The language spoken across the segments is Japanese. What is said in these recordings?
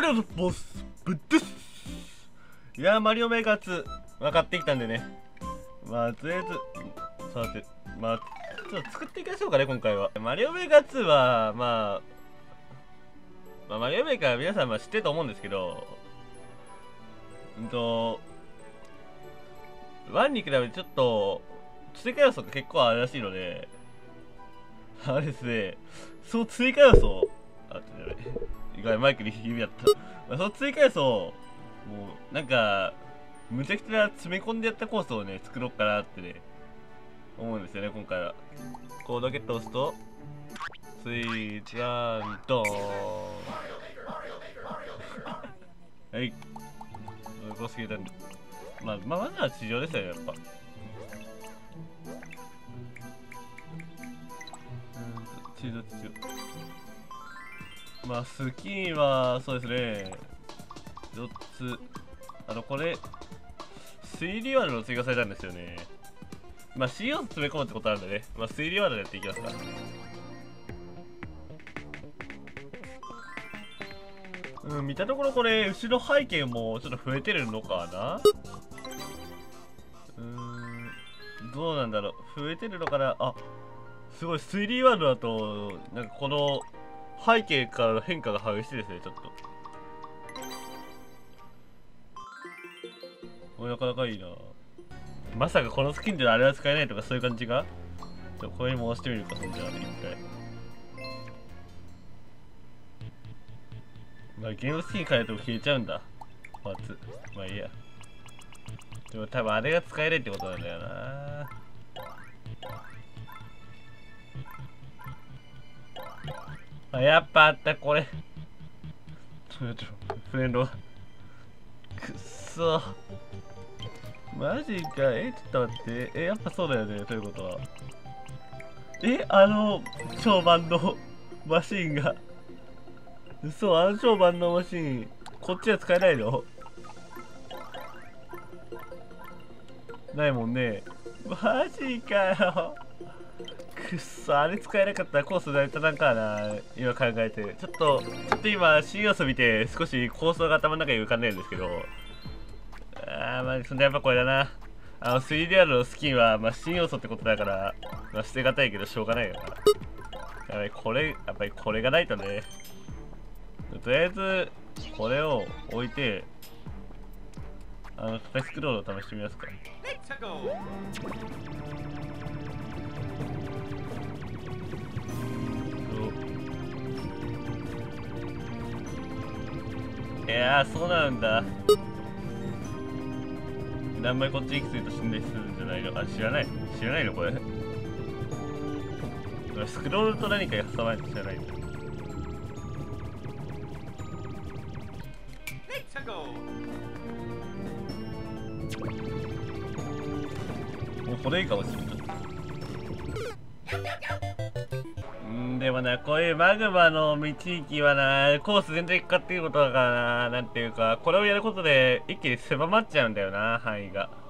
よボスブッドゥス。いやー、マリオメーカー2分かってきたんでね。まあとりあえずさて、まあちょっと作っていきましょうかね、今回は。マリオメーカー2はまあマリオメーカー皆さん知ってると思うんですけど、1に比べてちょっと追加要素が結構あるらしいので、あれですね、その追加要素、意外マイクに指だった。その追加要素を、もうなんか、むちゃくちゃ詰め込んでやったコースをね、作ろうかなってね、思うんですよね、今回は。コードゲットを押すと、スイーツワンドーン。はい。こうすぎたんで。まずは地上ですよね、やっぱ。地上。まあ、スキンは、そうですね。4つ。これ、推理ワールド追加されたんですよね。まあ、CO 詰め込むってことなんでね。まあ、推理ワールドやっていきますか。見たところこれ、後ろ背景もちょっと増えてるのかな。どうなんだろう。増えてるのかな。あ、すごい、推理ワールドだと、なんかこの背景からの変化が激しいですね、ちょっと。これなかなかいいな。まさかこのスキンであれは使えないとかそういう感じが。これにも押してみるか、そんじゃあ、一回。まあ、ゲームスキン変えても消えちゃうんだ。パーツ。まあいいや。でも多分あれが使えないってことなんだよな。あ、やっぱあった、これ。フレンド。くっそ。マジか。ちょっと待って。やっぱそうだよね。ということは。超万能マシーンが。嘘、超万能マシーン。こっちは使えないの？ないもんね。マジかよ。くっそ、あれ使えなかったらコース成り立たんかな。今考えて。ちょっと今、新要素見て少し構想が頭の中に浮かんでるんですけど。まあ、そんでやっぱこれだな。3DR のスキンは、まあ、新要素ってことだから、まあ、捨てがたいけどしょうがないよな。やっぱりこれがないとね。とりあえず、これを置いて、形スクロールを試してみますか。いやー、そうなんだ。何枚こっちに行き過ぎると死んだりするんじゃないの？知らないのこれ。スクロールと何か挟まれて知らないんだ。もうこれいいかもしれない。でもな、こういうマグマの道行きはな、コース全体かっていうことだからな、なんていうか、これをやることで一気に狭まっちゃうんだよな、範囲が。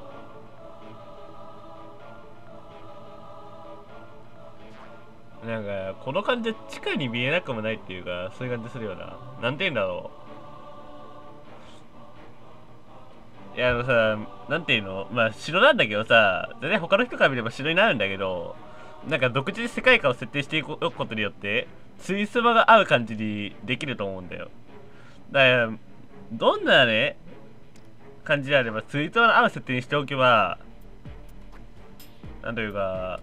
なんか、この感じは地下に見えなくもないっていうか、そういう感じするよな。なんて言うんだろう。いや、さ、なんていうの、まあ、城なんだけどさ、全然他の人から見れば城になるんだけど、なんか独自に世界観を設定していくことによって、ついスマが合う感じにできると思うんだよ。だから、どんなね、感じであれば、ついスマの合う設定にしておけば、なんというか、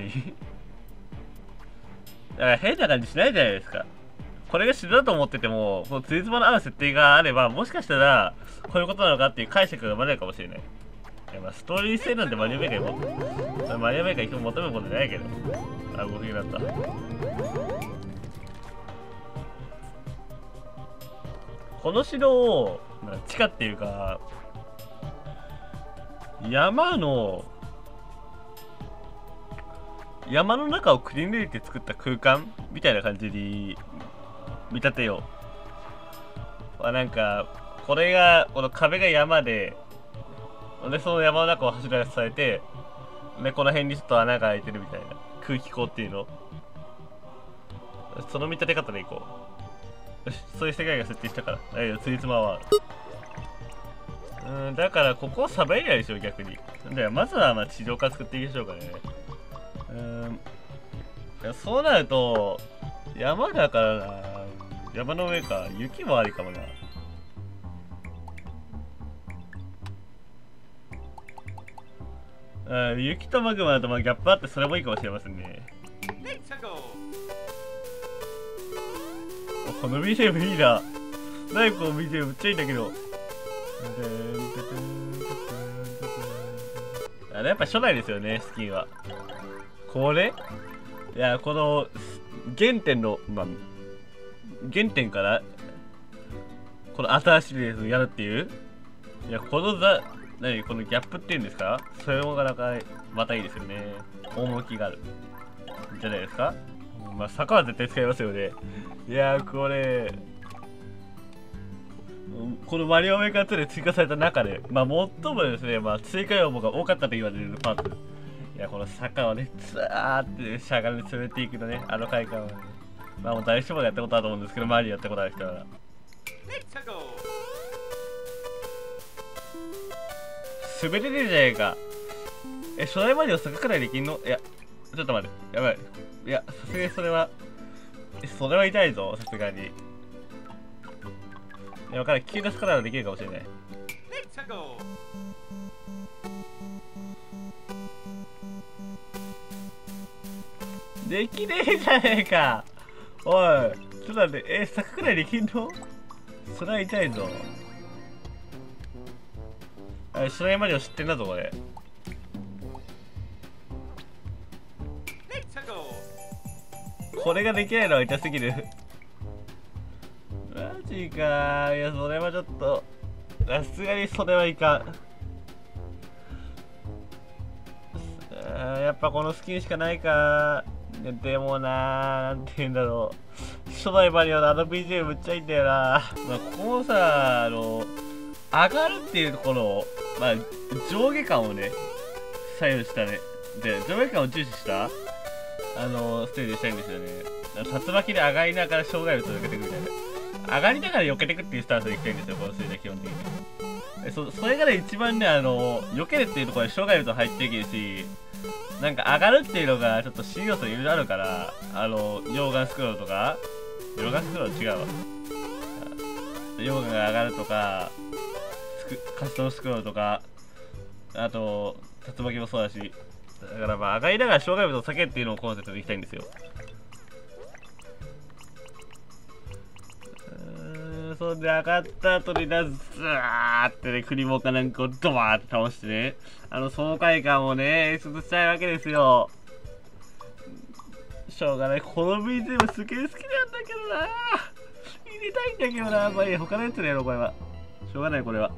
だから変な感じしないじゃないですか。これが城だと思ってても、このついスマの合う設定があれば、もしかしたら、こういうことなのかっていう解釈が生まれるかもしれない。いや、まあ、ストーリー性なんてマリオメーカーにマリオメーカーに人求めることじゃないけど。動きになった。この城を、地下っていうか、山の中をくり抜いて作った空間みたいな感じに見立てよう。なんか、この壁が山で、その山の中を柱が支えて、で、この辺にちょっと穴が開いてるみたいな。空気口っていうの。その見立て方でいこう。 そういう世界が設定したから。だけど、ついつまは。だから、ここをサバエリアでしょ、逆に。で、まずは、まあ、地上化作っていきましょうかね。いやそうなると、山だからな。山の上か。雪もありかもな。雪とマグマだとまあギャップあってそれもいいかもしれませんね。この BGM いいな。何この BGM めっちゃいいんだけど。あれやっぱ初代ですよね、スキンは。これいや、この原点の、まあ、原点からこの新しいレースをやるっていう。いや、このこのギャップっていうんですか、それもなかなかまたいいですよね。趣があるじゃないですか。まあ坂は絶対使いますよね。いやー、これこのマリオメーカー2で追加された中でまあ最もですね、まあ追加要望が多かったと言われるパート。いや、この坂をねツーってしゃがみ連れていくのね、あの快感はね、まあもう誰しもがやったことあると思うんですけど、マリオやったことある人は滑れるじゃないか。初代マリオ坂くらいできんの？いや、ちょっと待って。やばい。いや、さすがにそれは、それは痛いぞ、さすがに。いや、わからん。急なスカラーできるかもしれない。できねえじゃねえか。おい、ちょっと待って。坂くらいできんの？それは痛いぞ。初代マリオ知ってんだぞ、これ。これができないのは痛すぎる。マジかー。いや、それはちょっと、さすがにそれはいかん。やっぱこのスキンしかないかー。でもなー、なんて言うんだろう。初代マリオのあの BGM むっちゃいいんだよな。まあ、ここもさ、上がるっていうところを、まあ、上下感をね、左右したね。で、上下感を重視したステージしたいんですよね。竜巻で上がりながら障害物を避けていくみたいな。上がりながら避けていくっていうスタンスでいきたいんですよ、このステージは基本的に。それがね、一番ね、避けるっていうところで障害物入っていけるし、なんか上がるっていうのがちょっと新要素いろいろあるから、溶岩スクロールとか、溶岩スクロール違うわ。溶岩が上がるとか、カスタムスクロールとか、あと、竜巻もそうだし、だからまあ上がりながら障害物を避けっていうのをコンセプトでいきたいんですよ。そんで上がった後にズワーってね、クリボーかなんかをドバーって倒してね、爽快感をね、演出したいわけですよ。しょうがない。この BGM すげえ好きなんだけどな。入れたいんだけどな。まあいいや、他のやつでやろう、これは。しょうがない、これは。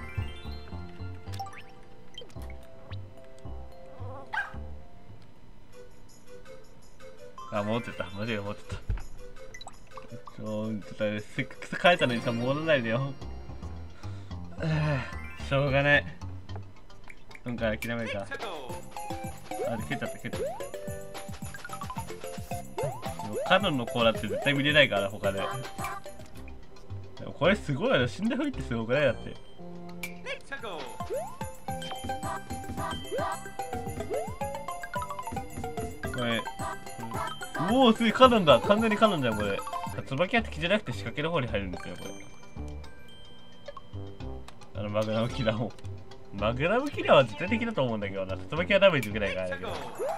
あ、戻ってた。マジで戻ってた。ちょっとね、せっかく書いたのにさ、戻らないでよ。しょうがない。今回諦めるか。あ、蹴っちゃった、蹴っちゃった。カノンのコーラって絶対見れないから、他で。でもこれすごいよ。死んだふりってすごくない？だって。これ。おお、すげえ、カノンだ。完全にカノンじゃん、これ。椿は敵じゃなくて仕掛けの方に入るんですよ、これ。マグナムキラーも。マグナムキラーは絶対的だと思うんだけどな。椿はダメージ受けないからだけど。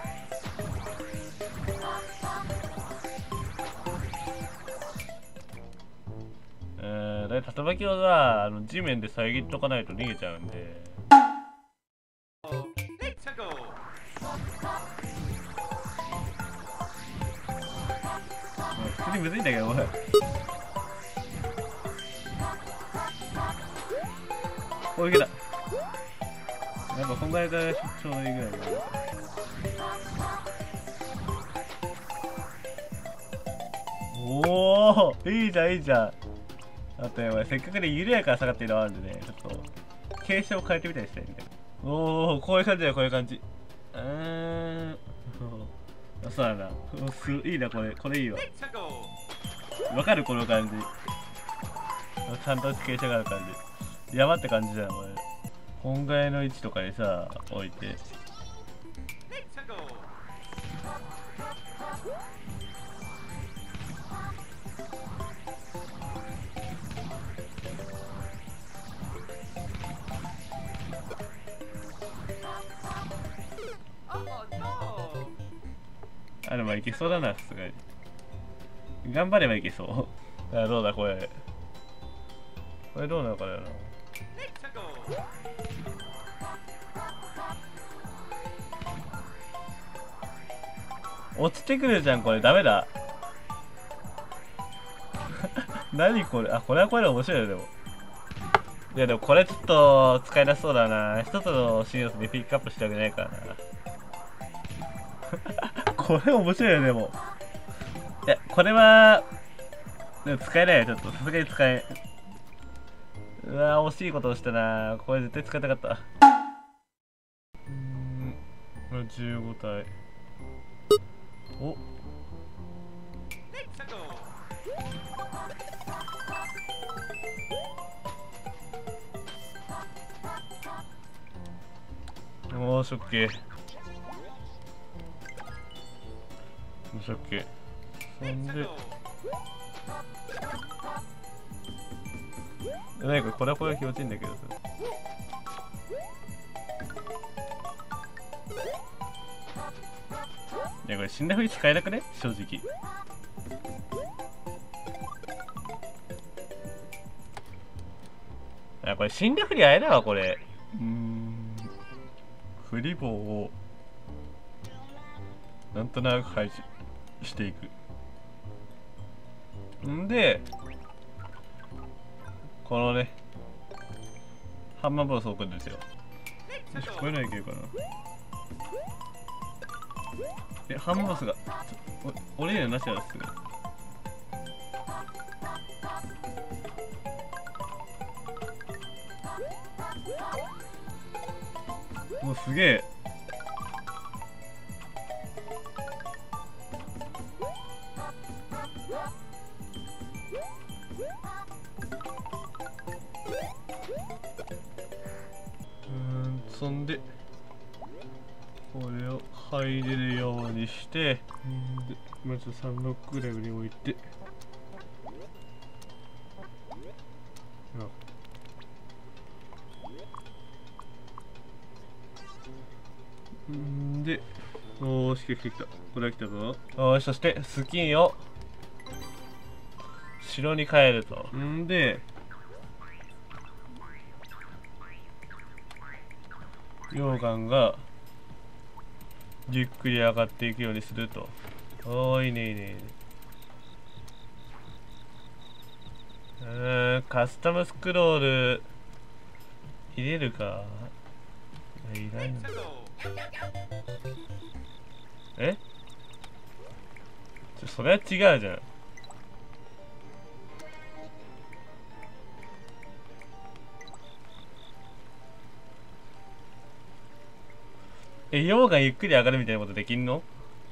だから竜巻をさ、地面で遮っとかないと逃げちゃうんで。普通にむずいんだけど、おい。おいけた。やっぱこんぐらいがちょうどいいぐらいだね。おお、いいじゃんいいじゃん。あとやばい、せっかくで緩やかな坂っていうのがあるんでね、ちょっと傾斜を変えてみたりしたいみたいな。おお、こういう感じだよ、こういう感じ。そうだな。いいな、これいいわ。わかるこの感じ。 ちゃんと傾斜がある感じ。山って感じだよこれ。本替の位置とかにさ置いて。あ、でもいけそうだな、さすがに。頑張ればいけそう。あ、どうだこれ。これどうなのかな。落ちてくるじゃん、これ。ダメだ。何これ。あ、これはこれで面白いよ、でも。いや、でもこれちょっと使い出そうだな。一つの新要素でピックアップしてあげないからな。これ面白いよ、でも。いや、これは、でも使えないよ、ちょっと。さすがに使え。うわー、惜しいことをしたな。これ絶対使いたかった。これ15体。お、おーしょっけ。ショッケ。そんで、なんかこれはこれは気持ちいいんだけどさ。いやこれ死んだふり使えなくね正直。いやこれ死んだふりあれだわこれ。フリ棒をなんとなく配置していく。んでこのねハンマーボールを置くんですよ。よし、これのいけるかな。ハンマーボスが折れるのなしなんですね。もうすげえ。そんでこれを入れるようにして、でまず3ロックレベルに置いて、で、おーし、来た。これは来たぞ。よし、そしてスキンを城に変えると。んで、溶岩がゆっくり上がっていくようにすると。おー、いいねいいねいいね。カスタムスクロール入れるか。いらないんだ。え？それは違うじゃん。溶岩ゆっくり上がるみたいなことできんの？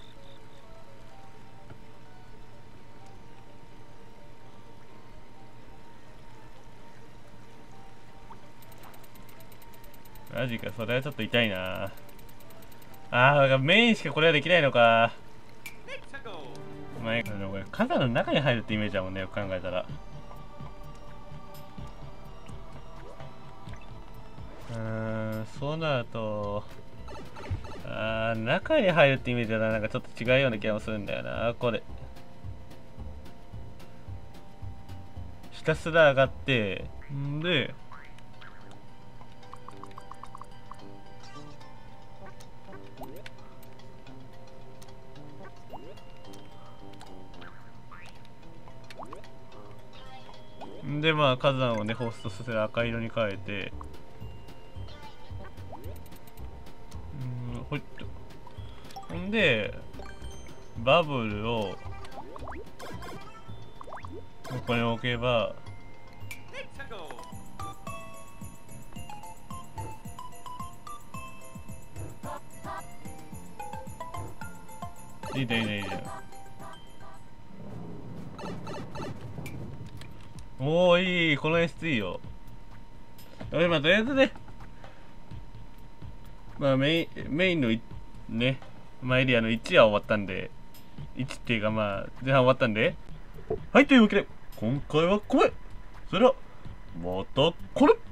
マジか、それはちょっと痛いな。メインしかこれはできないのか。お前、これ火山の中に入るってイメージだもんね、よく考えたら。そうなると、中に入るってイメージだな。なんかちょっと違うような気がするんだよな、これ。ひたすら上がって、んで、まあ火山をねホストさせる赤色に変えて、ほいっと。ほんでバブルをここに置けば、いいねいいねいいね。 おお、いい、この演出いいよ。まあ、とりあえずね、まあ、メインのね、まあ、エリアの1は終わったんで、1っていうかまあ、前半終わったんで、はい、というわけで、今回はこれ。それでは、またこれ